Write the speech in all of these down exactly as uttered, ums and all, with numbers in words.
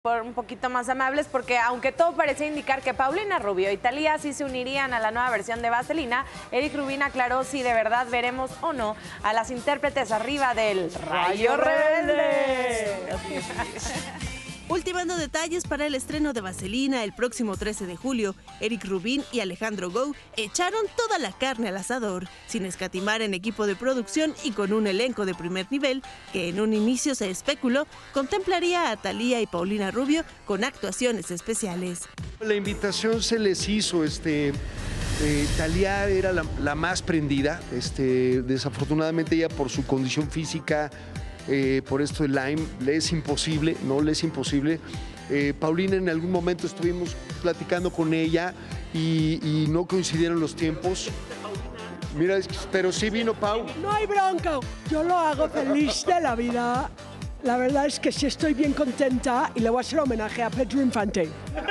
por un poquito más amables, porque aunque todo parecía indicar que Paulina Rubio y Thalía sí se unirían a la nueva versión de Vaselina, Eric Rubin aclaró si de verdad veremos o no a las intérpretes arriba del Rayo Rebelde. Ultimando detalles para el estreno de Vaselina el próximo trece de julio, Eric Rubin y Alejandro Gou echaron toda la carne al asador, sin escatimar en equipo de producción y con un elenco de primer nivel que en un inicio se especuló contemplaría a Thalía y Paulina Rubio con actuaciones especiales. La invitación se les hizo, este, eh, Thalía era la, la más prendida, este, desafortunadamente ella por su condición física, Eh, por esto de Lyme, le es imposible, no le es imposible. Eh, Paulina, en algún momento estuvimos platicando con ella y, y no coincidieron los tiempos. Mira, pero sí vino Pau. No hay bronca, yo lo hago feliz de la vida. La verdad es que sí estoy bien contenta y le voy a hacer homenaje a Pedro Infante.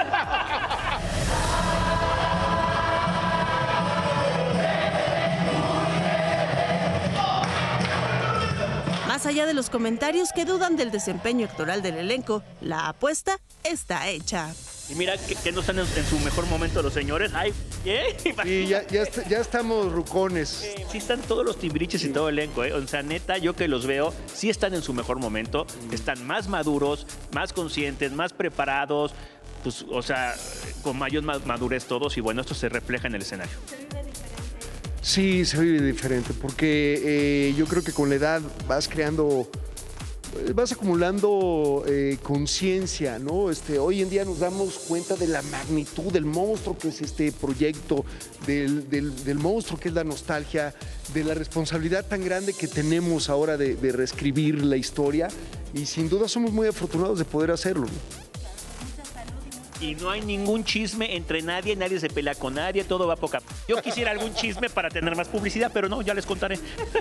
Más allá de los comentarios que dudan del desempeño actoral del elenco, la apuesta está hecha. Y mira que, que no están en, en su mejor momento los señores. Ay, ¿qué? Y ya, ya, est ya estamos rucones. Eh, sí están todos los tibriches y todo el elenco, ¿eh? O sea, neta, yo que los veo, sí están en su mejor momento. Están más maduros, más conscientes, más preparados. Pues, o sea, con mayor madurez todos. Y bueno, esto se refleja en el escenario. Sí, se vive diferente, porque eh, yo creo que con la edad vas creando, vas acumulando eh, conciencia, ¿no? Este, hoy en día nos damos cuenta de la magnitud del monstruo que es este proyecto, del, del, del monstruo que es la nostalgia, de la responsabilidad tan grande que tenemos ahora de, de reescribir la historia, y sin duda somos muy afortunados de poder hacerlo, ¿no? Y no hay ningún chisme entre nadie, nadie se pelea con nadie, todo va poca. Yo quisiera algún chisme para tener más publicidad, pero no, ya les contaré.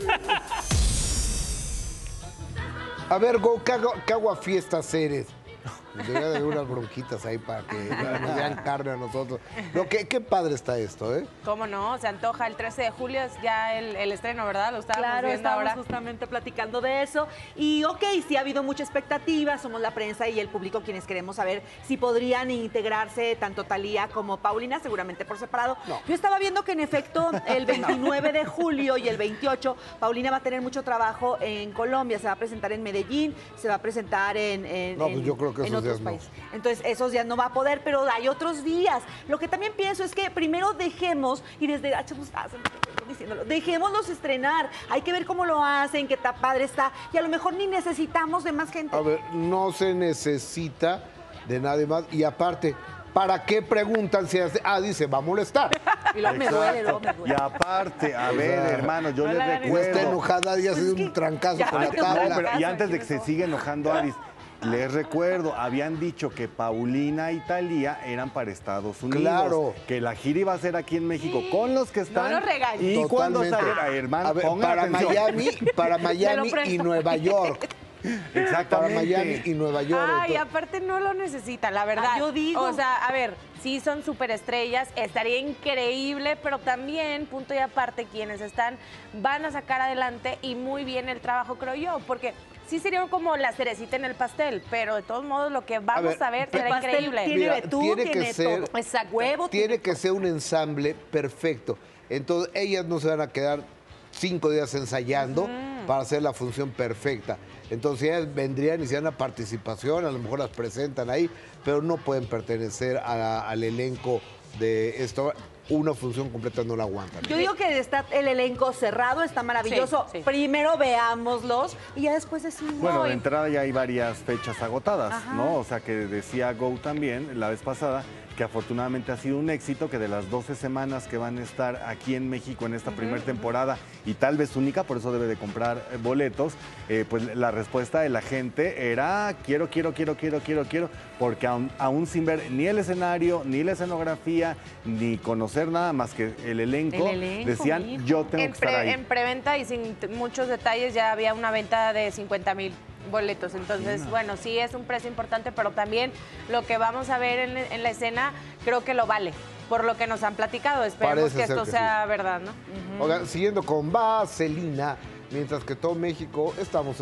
A ver, Go, ¿qué, hago, qué aguafiestas eres? Debería de haber unas bronquitas ahí para que nos dieran carne a nosotros. No, qué, qué padre está esto, ¿eh? ¿Cómo no? Se antoja el trece de julio, es ya el, el estreno, ¿verdad? Lo estábamos Claro, viendo estábamos ahora. justamente platicando de eso. Y ok, sí ha habido mucha expectativa, somos la prensa y el público quienes queremos saber si podrían integrarse tanto Thalía como Paulina, seguramente por separado. No. Yo estaba viendo que en efecto el veintinueve de julio y el veintiocho, Paulina va a tener mucho trabajo en Colombia, se va a presentar en Medellín, se va a presentar en, en, no, pues yo creo que en esos otros días países. No. Entonces, esos días no va a poder, pero hay otros días. Lo que también pienso es que primero dejemos, y desde H diciéndolo, dejémoslos estrenar. Hay que ver cómo lo hacen, qué tan padre está. Y a lo mejor ni necesitamos de más gente. A ver, no se necesita de nadie más. Y aparte, ¿para qué preguntan si hace? Ah, dice, va a molestar. Y luego me duele, luego me duele. Y aparte, a ver, hermano, yo no les la recuerdo. Está enojada, ya se dio Pues un trancazo ya con la me dio tabla. No, pero, y antes de que se empezó. siga enojando Aris, les recuerdo, habían dicho que Paulina y Thalía eran para Estados Unidos. Claro. Que la gira iba a ser aquí en México con los que están. No nos regañes. Y cuando Totalmente. saliera, hermano, A ver, pongan para atención. Miami, para Miami presto. y Nueva York. Exactamente. Para Miami y Nueva York. Ay, entonces- aparte no lo necesita, la verdad. Ah, yo digo. O sea, a ver, sí son superestrellas, estaría increíble, pero también, punto y aparte, quienes están van a sacar adelante y muy bien el trabajo, creo yo, porque sí sería como la cerecita en el pastel, pero de todos modos lo que vamos ver, a, ver pe- será pastel increíble. tiene Mira, betún, tiene que tiene ser- todo. Exacto. Huevo, Tiene que ser un ensamble perfecto. Entonces, ellas no se van a quedar cinco días ensayando uh-huh. para hacer la función perfecta. Entonces, ellas vendrían y se dan una participación, a lo mejor las presentan ahí, pero no pueden pertenecer a- al elenco de esto. Una función completa no la aguantan. Yo digo que está el elenco cerrado, está maravilloso. Sí, sí. Primero veámoslos y ya después decimos. Bueno, de "Ay, entrada ya hay varias fechas agotadas, Ajá. ¿no? O sea, que decía Go también la vez pasada que afortunadamente ha sido un éxito, que de las doce semanas que van a estar aquí en México en esta uh-huh, primera temporada y tal vez única, por eso debe de comprar eh, boletos, eh, pues la respuesta de la gente era quiero, quiero, quiero, quiero, quiero, quiero, porque aún, aún sin ver ni el escenario, ni la escenografía, ni conocer nada más que el elenco, El elenco, decían mijo. yo tengo En, que estar pre- ahí. en preventa y sin t- muchos detalles ya había una venta de cincuenta mil boletos. Entonces, bueno, sí es un precio importante, pero también lo que vamos a ver en, en la escena creo que lo vale, por lo que nos han platicado. Esperemos Parece que ser esto que sea sí. verdad, ¿no? Uh-huh. Oigan, siguiendo con Vaselina, mientras que todo México estamos